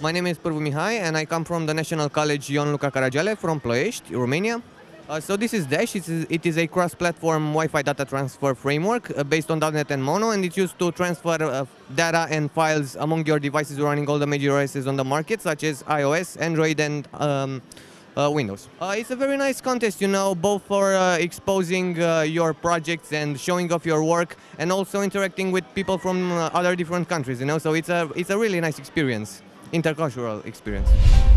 My name is Pârvu Mihai and I come from the National College Ion Luca Caragiale from Ploiești, Romania. So this is Dash. It is a cross-platform Wi-Fi data transfer framework based on .NET and Mono, and it's used to transfer data and files among your devices running all the major OSs on the market, such as iOS, Android, and Windows. It's a very nice contest, you know, both for exposing your projects and showing off your work, and also interacting with people from other different countries, you know. So it's a really nice experience, intercultural experience.